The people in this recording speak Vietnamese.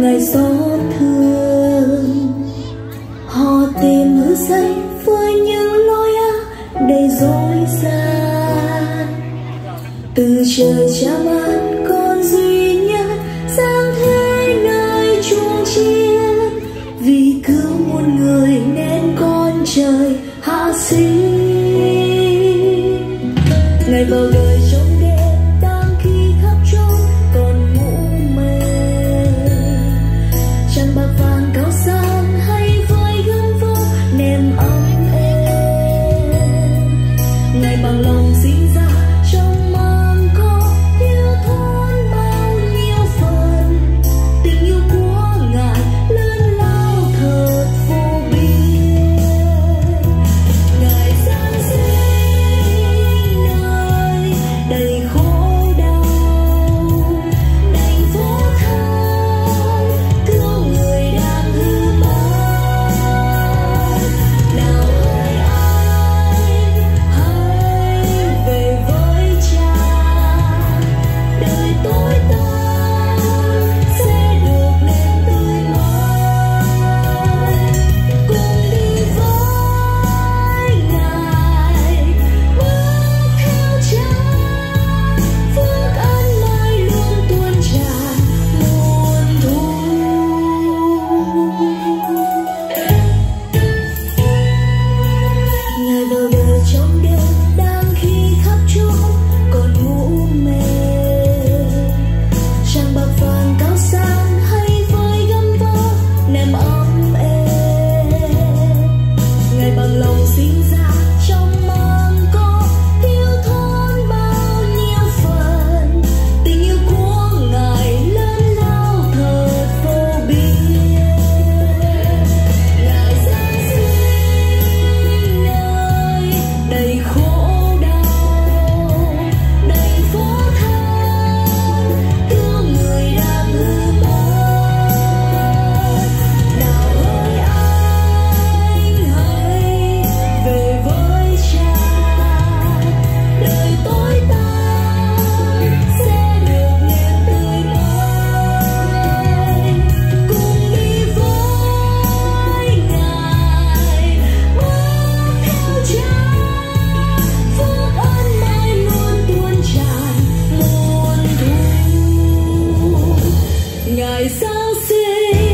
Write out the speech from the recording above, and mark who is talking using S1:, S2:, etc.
S1: Ngài xót thương, họ tìm hứa dây với những lối ác đầy dối gian. Từ trời cha ban con duy nhất sáng thế nơi chuông chiên, vì cứu muôn người nên con trời hạ sinh. Ngài vào đời trong đêm đang khi khắp chốn còn ngủ mê, trăng bạc vàng cao sang hay với gấm vóc nệm ấm êm. Ngài bằng lòng sinh ra trong mang có yêu thương bao nhiêu phần, tình yêu của Ngài lớn lao thật vô biên. Ngài giáng sinh nơi đầy khổ đau, đành phố than cứu người đang hư mất. Nào hỡi anh, hãy về với Cha, đời tối tăm sẽ được nên tươi mới. Cùng đi với Ngài, bước theo Cha, phước ân mãi luôn tuôn tràn muôn thu. Ngài vào đời trong đêm đang khi khắp chốn còn ngủ mê, trăng bạc vàng cao sang hay với gấm vóc nệm ấm êm. Ngài bằng lòng sinh ra trong mang có yêu thương bao nhiêu phần, tình yêu của Ngài lớn lao thật vô biên. Ngài giáng sinh nơi đầy khổ đau, đầy phố than cứu người đang hư mất. Nào hỡi anh, hãy về với Cha, đời tối tăm sẽ được nên tươi mới. Cùng đi với Ngài, bước theo Cha, phước ân mãi luôn tuôn tràn muôn thu. Ngài giáng sinh